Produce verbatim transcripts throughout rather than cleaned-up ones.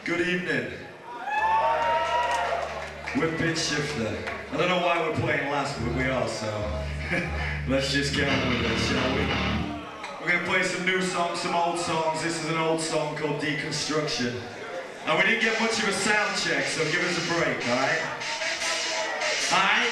Good evening. We're Pitchshifter. I don't know why we're playing last, but we are, so let's just get on with it, shall we? We're going to play some new songs, some old songs. This is an old song called Deconstruction. And we didn't get much of a sound check, so give us a break, alright? Alright?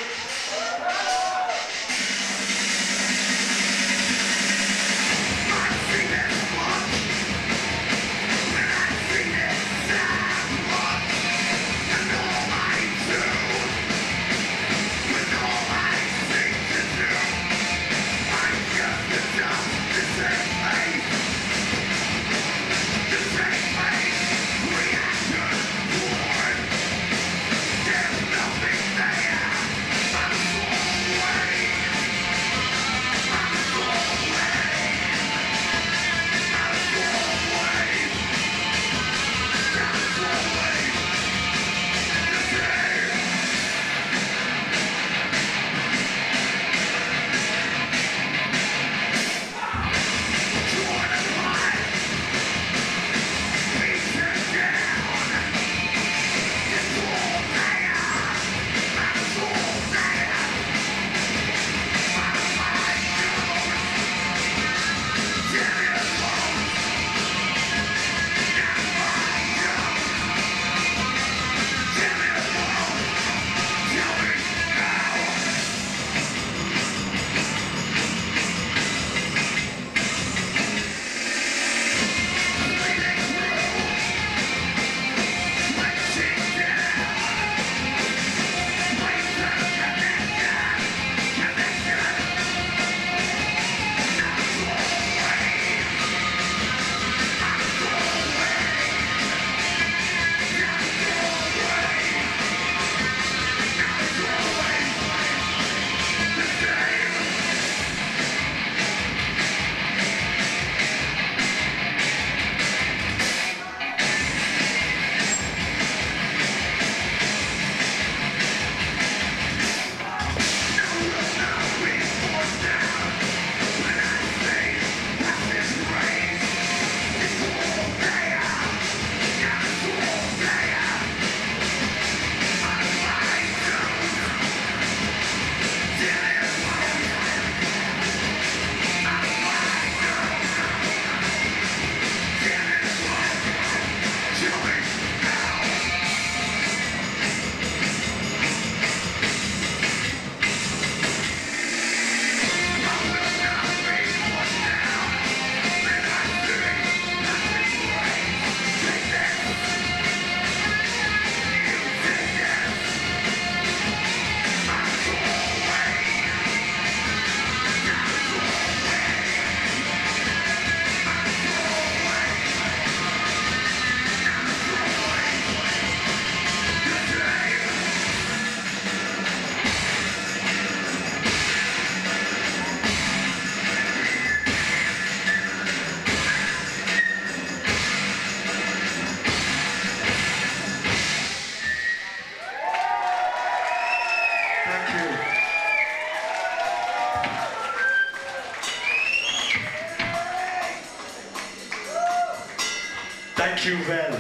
Thank you, Vel.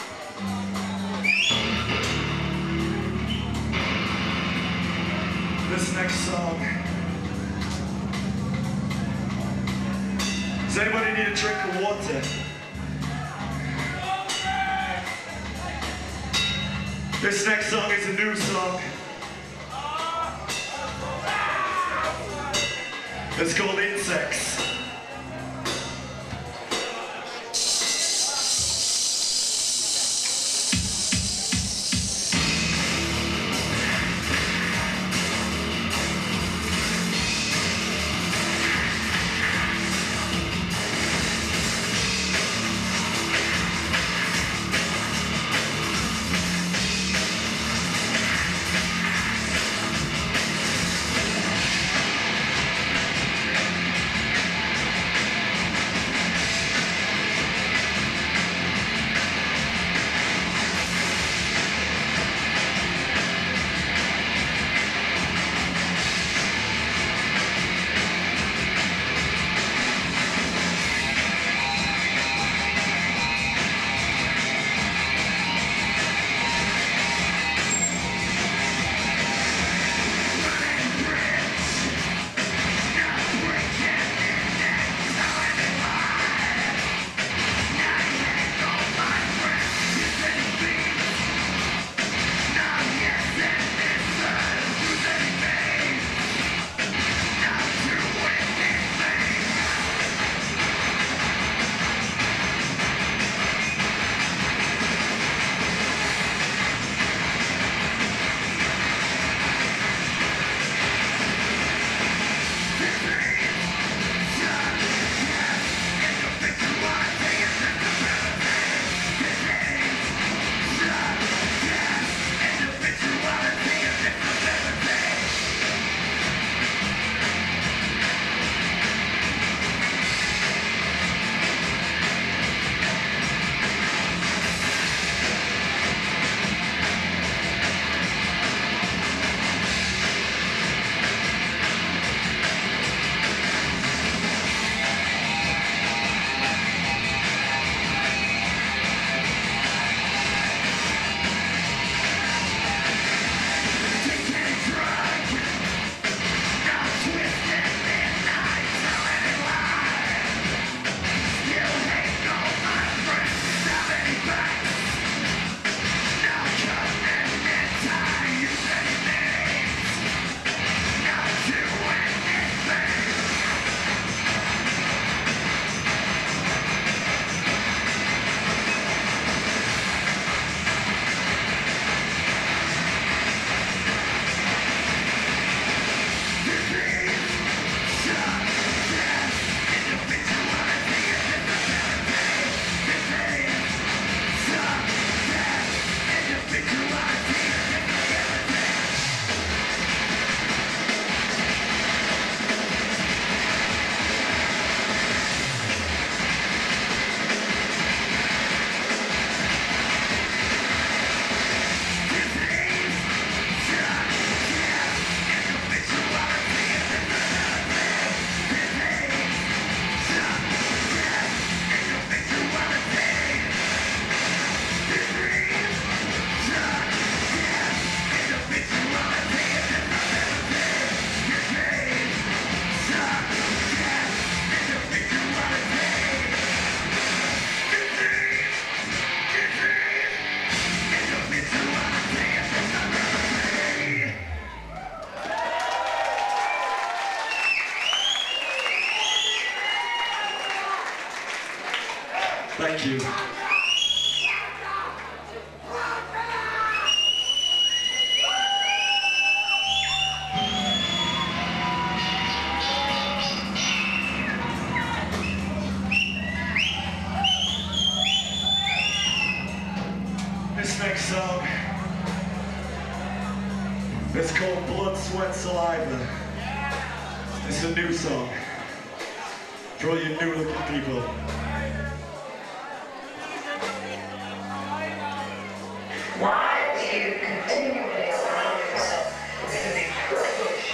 This next song. Does anybody need a drink of water? This next song is a new song. It's called Insects. This next song is called Bloodsweatsaliva. It's a new song for all you new looking people. Why do you continually surround yourself with the privilege?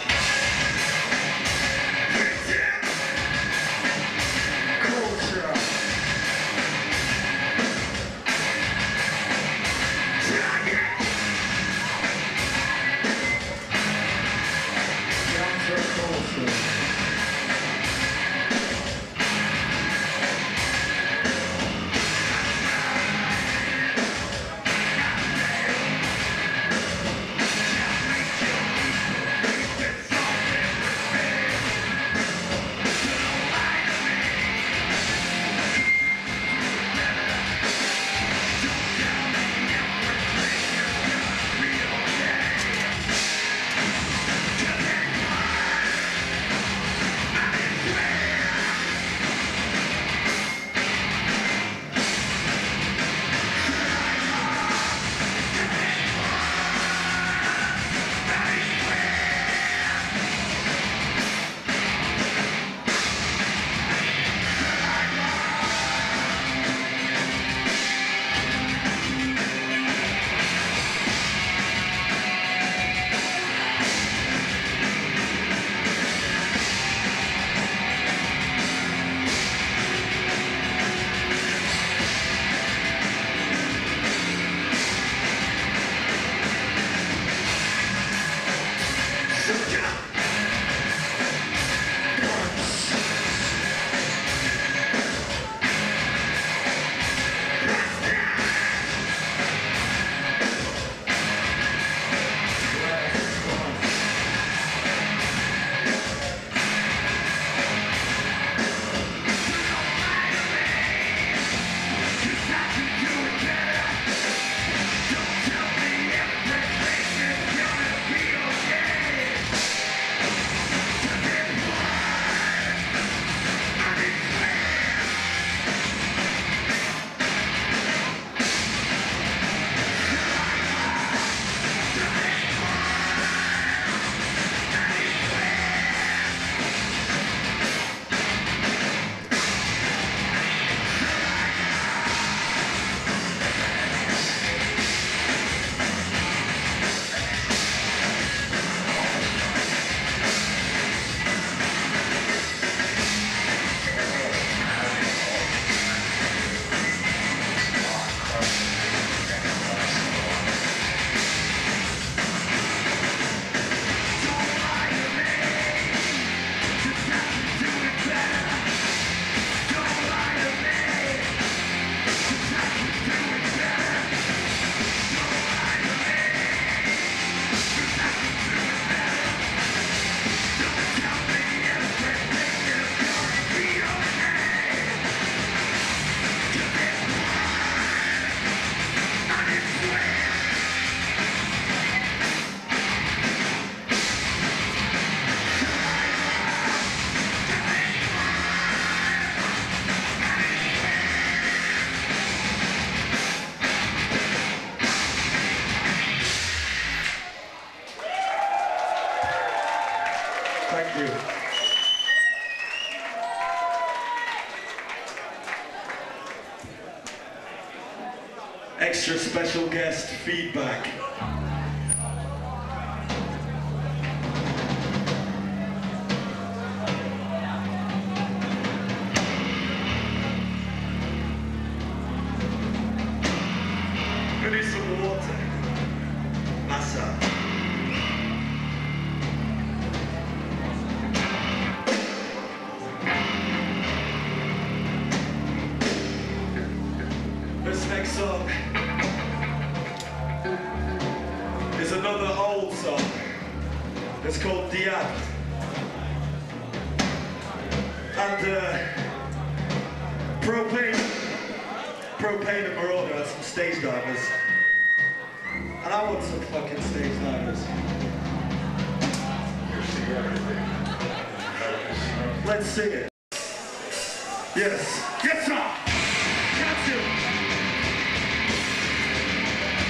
Culture. Counterculture. Thank you. Extra special guest feedback. I need some water. Massa. This next song is another old song. It's called Diable. And uh, Propane, Propane and Merauder had some stage divers. And I want some fucking stage divers. Let's sing it. Yes. Yes, sir. Count two.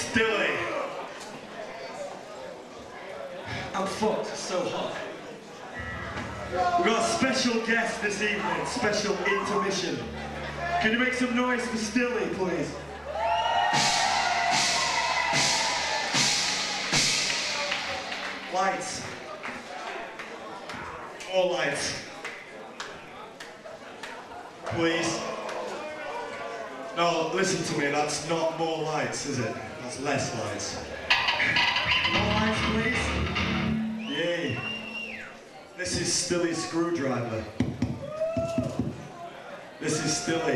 Stilly. I'm fucked, so hot. We've got a special guest this evening, special intermission. Can you make some noise for Stilly, please? Lights. More lights. Please. No, listen to me, that's not more lights, is it? That's less lights. More lights, please. Yay. This is Stilly's screwdriver. This is Stilly.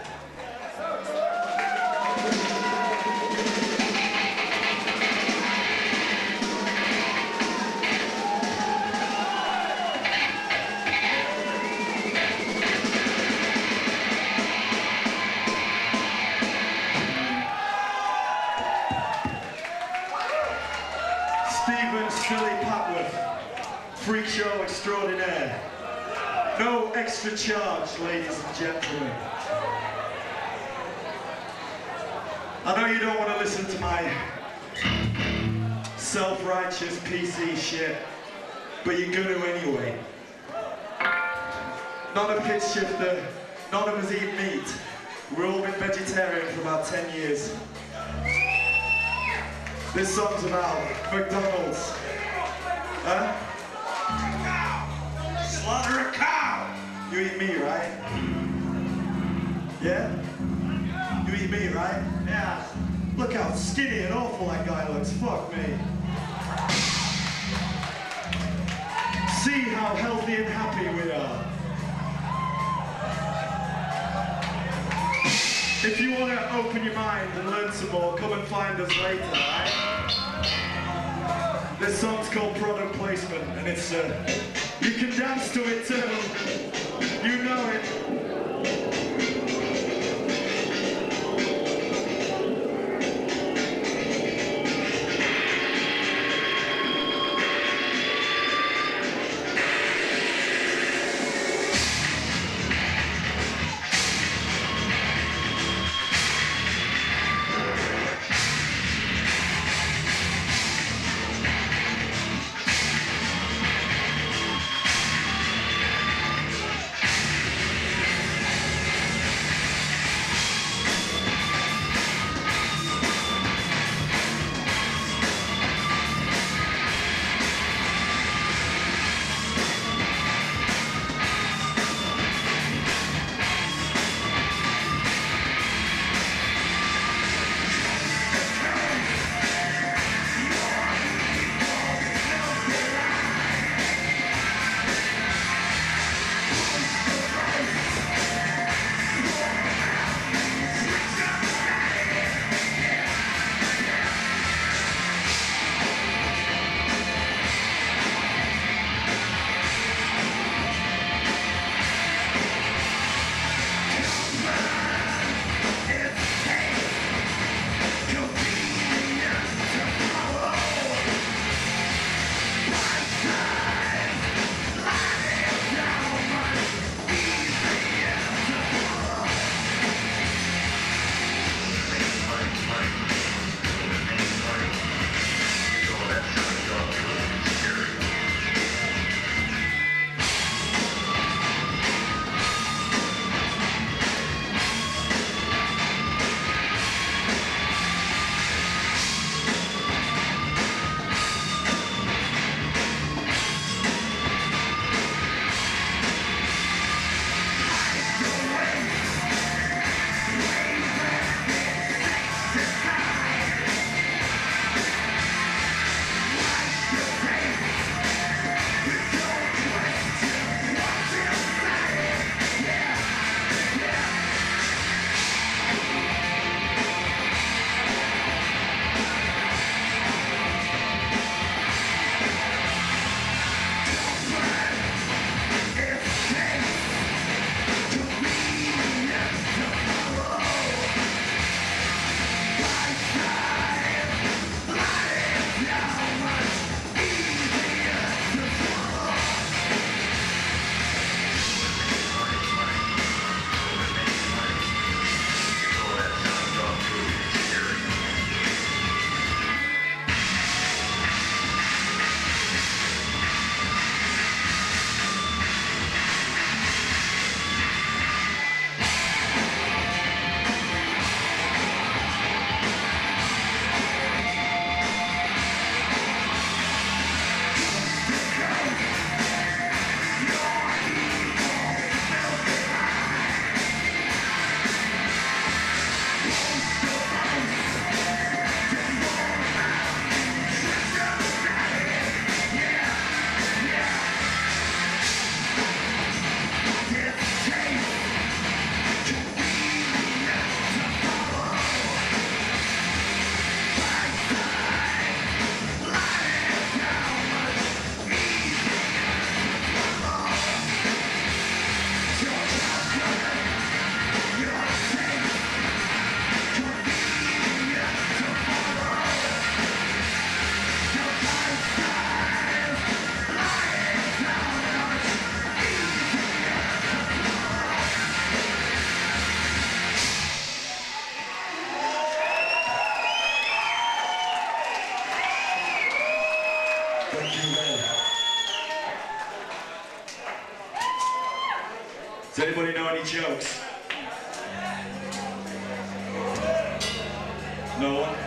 Freak show extraordinaire. No extra charge, ladies and gentlemen. I know you don't want to listen to my self-righteous P C shit, but you're gonna anyway. None of Pitchshifter, none of us eat meat. We've all been vegetarian for about ten years. This song's about McDonald's. Huh? Slaughter a cow! You eat meat, right? Yeah? You eat meat, right? Yeah. Look how skinny and awful that guy looks. Fuck me. See how healthy and happy we are. If you want to open your mind and learn some more, come and find us later, right? This song's called Product Placement, and it's, uh, you can dance to it too. You know it. Does anybody know any jokes? No one?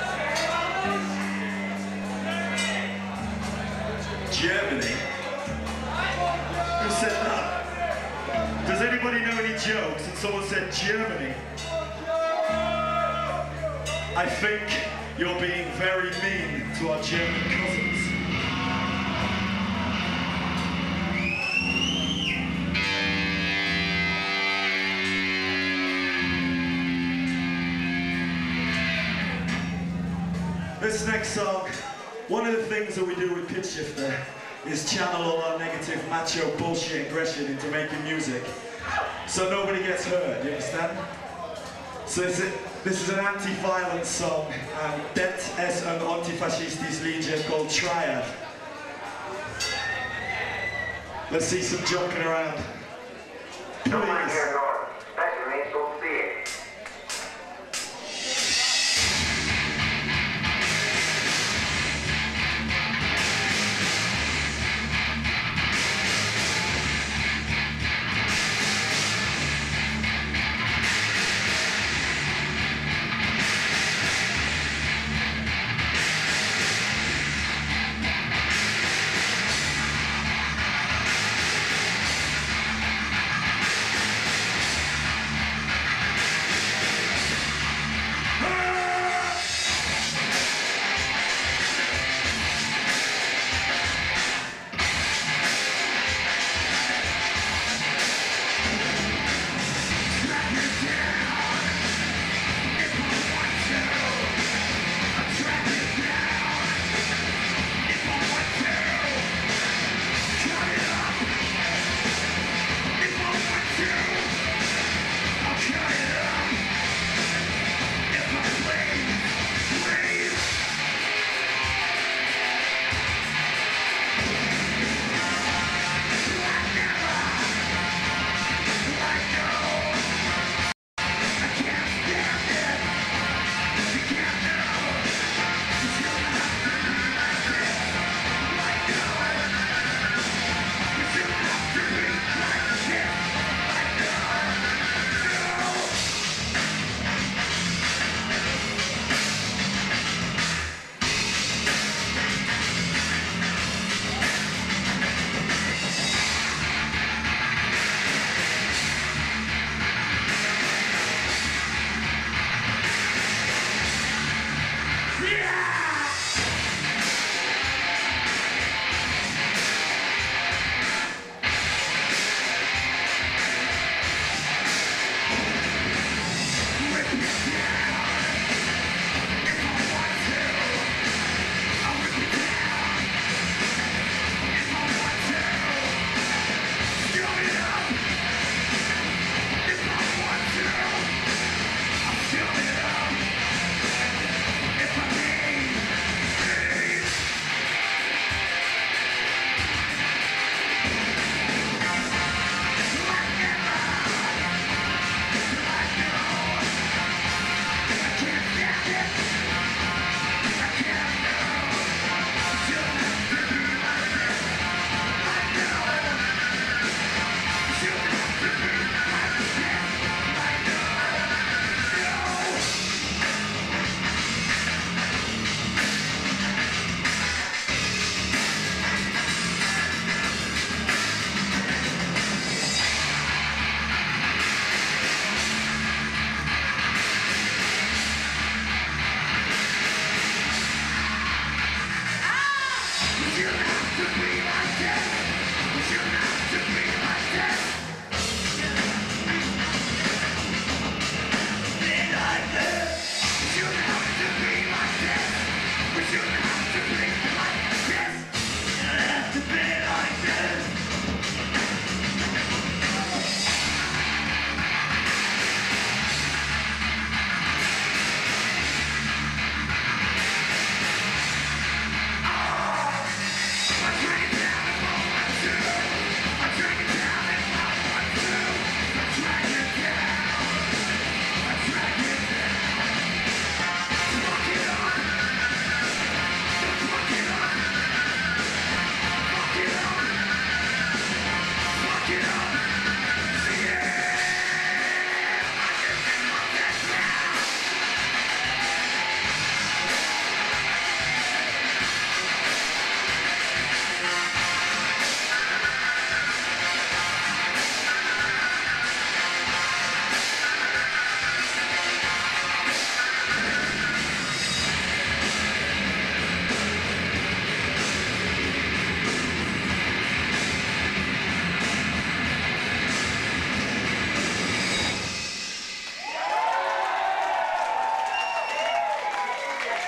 Germany? Who said that? Does anybody know any jokes? And someone said Germany. I think you're being very mean to our German cousins. This next song, one of the things that we do with Pitchshifter is channel all our negative macho bullshit aggression into making music so nobody gets hurt, you understand? So this is, this is an anti-violence song, and det är en antifascistisk liedje called Triad. Let's see some jumping around. Please.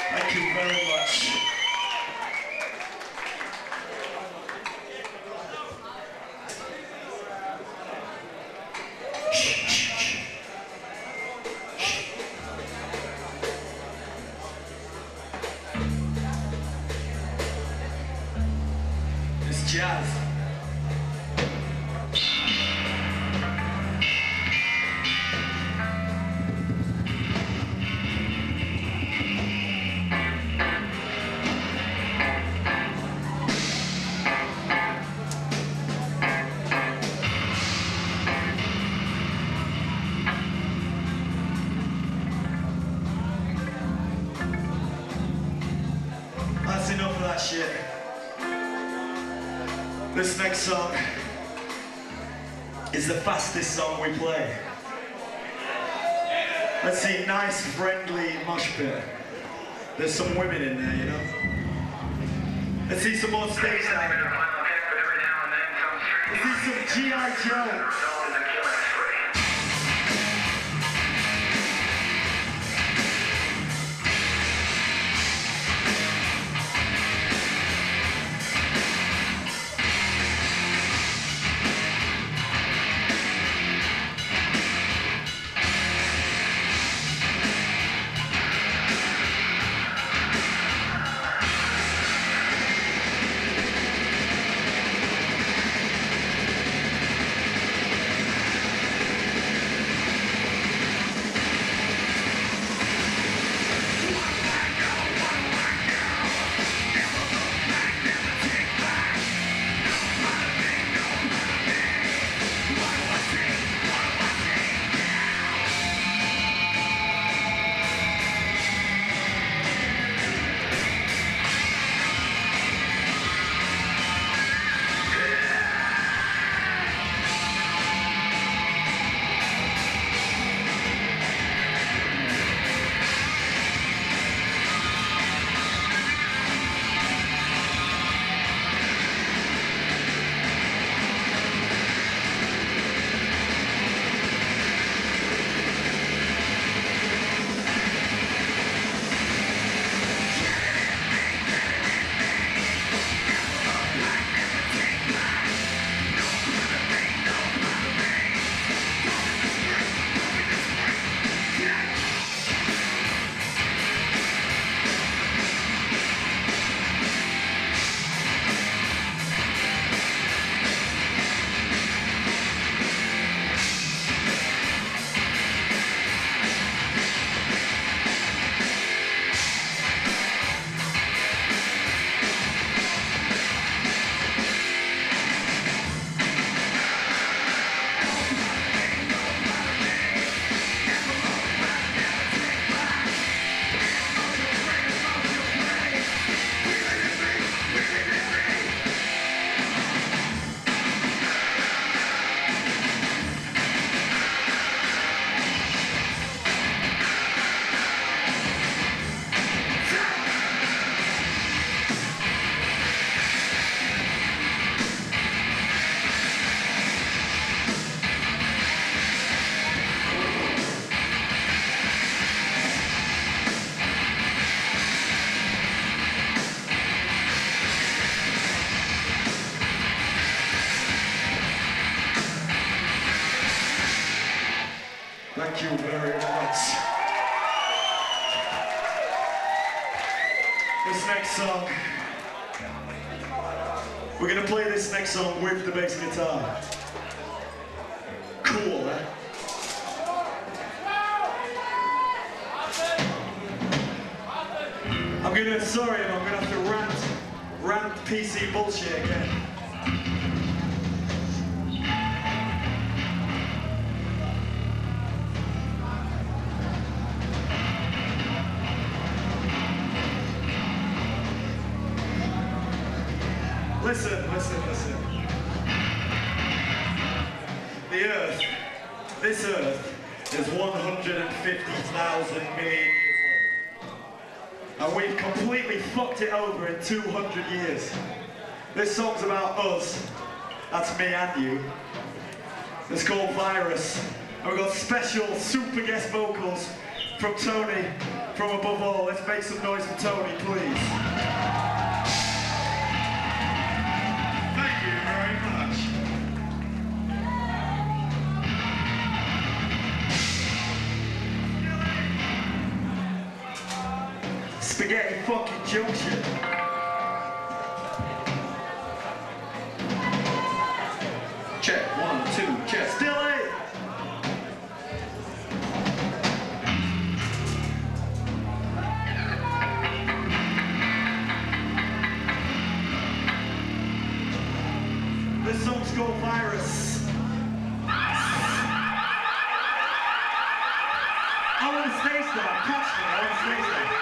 Thank you very much. It's jazz. That's enough of that shit. This next song is the fastest song we play. Let's see, nice, friendly mosh pit. There's some women in there, you know? Let's see some more stage time. Let's see some G I Joe. Thank you very much. This next song, we're gonna play this next song with the bass guitar. Cool, eh? I'm gonna, sorry, I'm gonna have to rant, rant P C bullshit again. Listen, listen, listen. The Earth, this Earth, is one hundred fifty thousand million years old. And we've completely fucked it over in two hundred years. This song's about us. That's me and you. It's called Virus. And we've got special super guest vocals from Tony, from above all. Let's make some noise for Tony, please. Thank you very much. Spaghetti fucking junction. Check, one, two, check. Still eight. This song's called Virus. I want to stay star. Catch me. I want to stay star.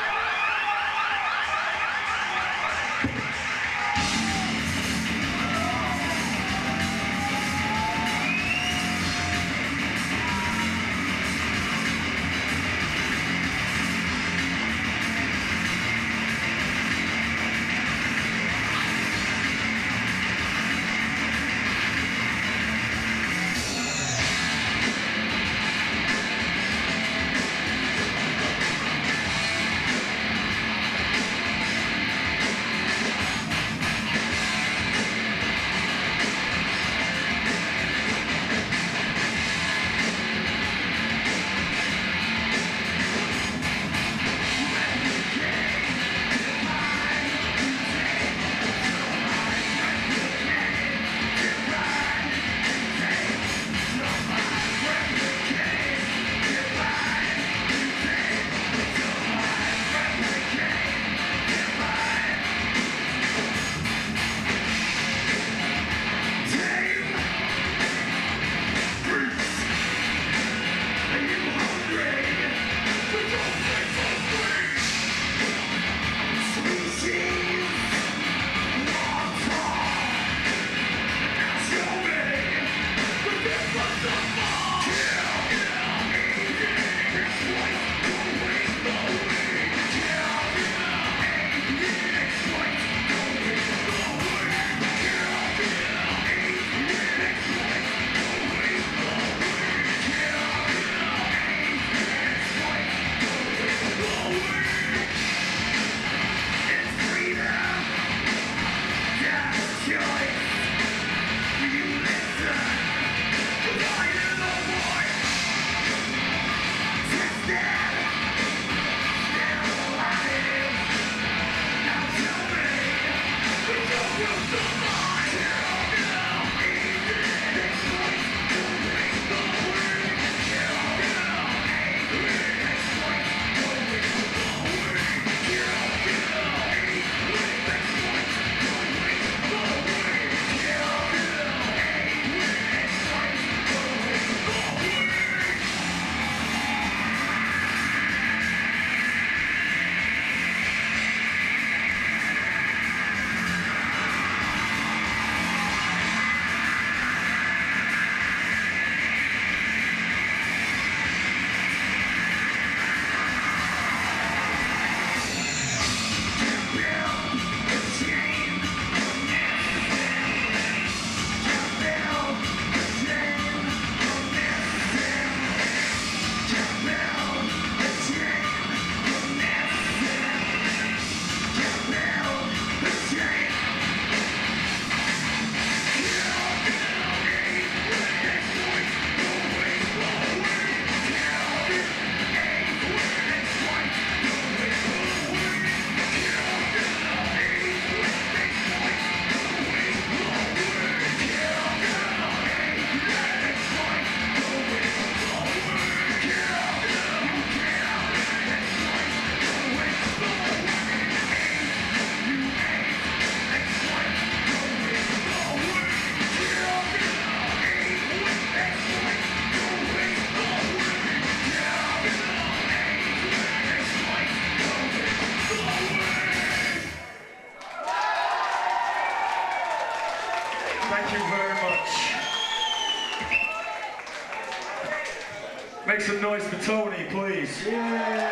Make some noise for Tony, please. Yeah.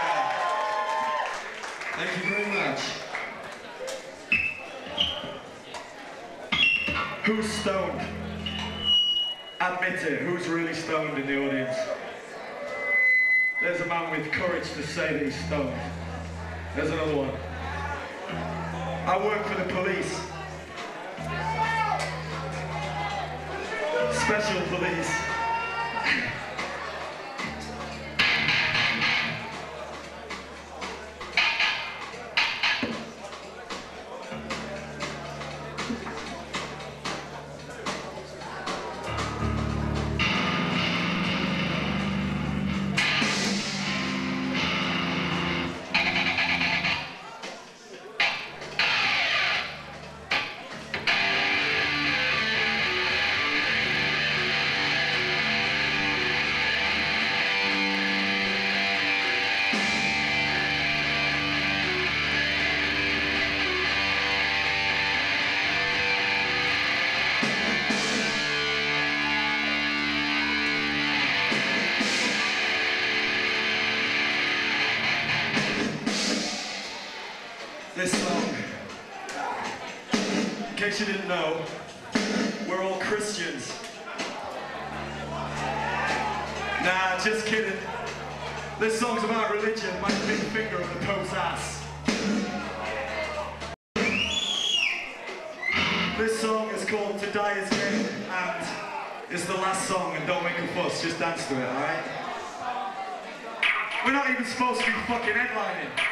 Thank you very much. Who's stoned? Admit it. Who's really stoned in the audience? There's a man with courage to say that he's stoned. There's another one. I work for the police. Special police. This song, in case you didn't know, we're all Christians. Nah, just kidding. This song's about religion, my big finger of the Pope's ass. This song is called To Die Is Gain, and it's the last song, and don't make a fuss, just dance to it, alright? We're not even supposed to be fucking headlining.